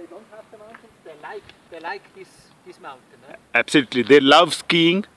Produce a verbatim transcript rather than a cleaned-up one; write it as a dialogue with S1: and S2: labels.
S1: they don't have the mountains, they like, they like this, this mountain. Eh?
S2: Absolutely, they love skiing.